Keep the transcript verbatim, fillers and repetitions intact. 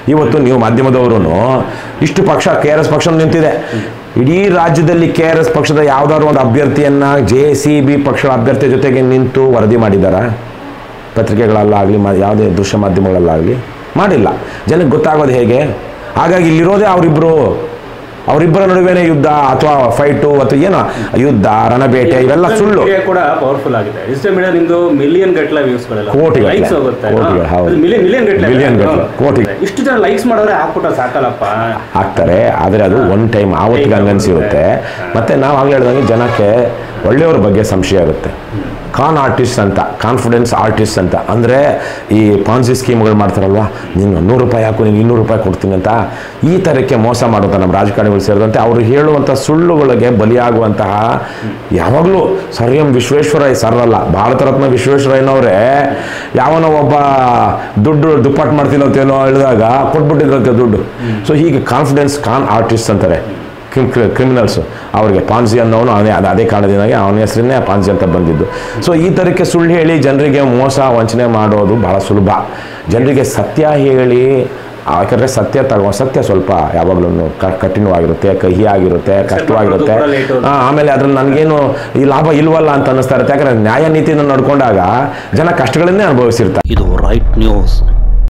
ಇವತ್ತು ನೀವು ಮಾಧ್ಯಮದವರು ಇಷ್ಟು ಪಕ್ಷ ಕೆ ಆರ್ ಎಸ್ ಪಕ್ಷ ನಿಂತಿದೆ, ಇಡೀ ರಾಜ್ಯದಲ್ಲಿ ಕೆ ಆರ್ ಎಸ್ ಪಕ್ಷದ ಯಾವ್ದಾದ್ರು ಒಂದು ಅಭ್ಯರ್ಥಿಯನ್ನ ಜೆ ಸಿ ಬಿ ಪಕ್ಷದ ಅಭ್ಯರ್ಥಿ ಜೊತೆಗೆ ನಿಂತು ವರದಿ ಮಾಡಿದಾರ? ಪತ್ರಿಕೆಗಳಲ್ಲಾಗಲಿ ಯಾವುದೇ ದೃಶ್ಯ ಮಾಧ್ಯಮಗಳಲ್ಲಾಗಲಿ ಮಾಡಿಲ್ಲ. ಜನಕ್ಕೆ ಗೊತ್ತಾಗೋದು ಹೇಗೆ? ಹಾಗಾಗಿ ಇಲ್ಲಿರೋದೇ ಅವರಿಬ್ಬರು, ಅವರಿಬ್ಬರ ನಡುವೆನೇ ಯುದ್ಧ ಅಥವಾ ಫೈಟು ಅಥವಾ ಏನೋ ಯುದ್ಧ ರಣಬೇಟೆ ಇವೆಲ್ಲ ಸುಳ್ಳು. ಕೂಡ ಪವರ್ಫುಲ್ ಆಗಿದೆ. ಡಿಜಿಟಲ್ ಮೀಡಿಯಾ ನಿಮ್ದು ಮಿಲಿಯನ್ ಗಟ್ಟಲೆ ವ್ಯೂಸ್ಗಳೆಲ್ಲ, ಕೋಟಿ ಲೈಕ್ಸ್ ಹೋಗುತ್ತೆ, ಮಿಲಿಯನ್ ಮಿಲಿಯನ್ ಗಟ್ಟಲೆ ಮಿಲಿಯನ್ ಗಟ್ಟಲೆ ಕೋಟಿ. ಇಷ್ಟು ಜನ ಲೈಕ್ಸ್ ಮಾಡೋರೆ ಹಾಕ್ಬಿಟ್ಟ ಸಾಕಲ್ಲಪ್ಪ ಹಾಕ್ತಾರೆ. ಆದರೆ ಅದು ಒನ್ ಟೈಮ್ ಆವತ್ತಿಗೆ ಹಂಗನ್ಸಿರುತ್ತೆ. ಮತ್ತೆ ನಾವು ಆಗ್ಲೇ ಹೇಳ್ದಂಗೆ ಜನಕ್ಕೆ ಒಳ್ಳೆಯವ್ರ ಬಗ್ಗೆ ಸಂಶಯ ಇರುತ್ತೆ. ಕಾನ್ ಆರ್ಟಿಸ್ಟ್ ಅಂತ, ಕಾನ್ಫಿಡೆನ್ಸ್ ಆರ್ಟಿಸ್ಟ್ ಅಂತ ಅಂದರೆ ಈ ಪಾನ್ಸಿ ಸ್ಕೀಮ್ಗಳು ಮಾಡ್ತಾರಲ್ವ, ನೀನು ನೂರು ರೂಪಾಯಿ ಹಾಕು ನೀನು ಇನ್ನೂರು ರೂಪಾಯಿ ಕೊಡ್ತೀನಿ ಅಂತ, ಈ ಥರಕ್ಕೆ ಮೋಸ ಮಾಡುವಂಥ ನಮ್ಮ ರಾಜಕಾರಣಿಗಳು ಸೇರಿದಂತೆ ಅವರು ಹೇಳುವಂಥ ಸುಳ್ಳುಗಳಿಗೆ ಬಲಿಯಾಗುವಂತಹ ಯಾವಾಗಲೂ ಸರ್ ಎಂ ವಿಶ್ವೇಶ್ವರಯ್ಯ ಸರ್ರಲ್ಲ, ಭಾರತ ರತ್ನ ವಿಶ್ವೇಶ್ವರಯ್ಯನವರೇ ಯಾವನೋ ಒಬ್ಬ ದುಡ್ಡು ದುಪ್ಪಟ್ಟು ಮಾಡ್ತೀನಿ ಅಂತೇನೋ ಹೇಳಿದಾಗ ಕೊಟ್ಬಿಟ್ಟಿದ್ರಂತೆ ದುಡ್ಡು. ಸೊ ಹೀಗೆ ಕಾನ್ಫಿಡೆನ್ಸ್ ಕಾನ್ ಆರ್ಟಿಸ್ಟ್ ಅಂತಾರೆ ಕ್ರಿಮಿನಲ್ಸು. ಅವರಿಗೆ ಪಾನ್ಸಿ ಅನ್ನೋನು ಅವನೇ ಅದು ಅದೇ ಕಾರಣದಿಂದಾಗಿ ಅವನ ಹೆಸರನ್ನೇ ಪಾನ್ಸಿ ಅಂತ ಬಂದಿದ್ದು. ಸೊ ಈ ಥರಕ್ಕೆ ಸುಳ್ಳು ಹೇಳಿ ಜನರಿಗೆ ಮೋಸ ವಂಚನೆ ಮಾಡೋದು ಭಾಳ ಸುಲಭ. ಜನರಿಗೆ ಸತ್ಯ ಹೇಳಿ, ಯಾಕಂದರೆ ಸತ್ಯ ತಗೋ ಸತ್ಯ ಸ್ವಲ್ಪ ಯಾವಾಗಲೂ ಕಠಿಣವಾಗಿರುತ್ತೆ, ಕಹಿ ಆಗಿರುತ್ತೆ, ಕಷ್ಟವಾಗಿರುತ್ತೆ. ಆಮೇಲೆ ಅದ್ರಲ್ಲಿ ನನಗೇನು ಈ ಲಾಭ ಇಲ್ವಲ್ಲ ಅಂತ ಅನ್ನಿಸ್ತಾ ಇರುತ್ತೆ. ಯಾಕಂದರೆ ನ್ಯಾಯ ನೀತಿಯನ್ನು ನಡ್ಕೊಂಡಾಗ ಜನ ಕಷ್ಟಗಳನ್ನೇ ಅನುಭವಿಸಿರ್ತಾರೆ. ಇದು ರೈಟ್ ನ್ಯೂಸ್.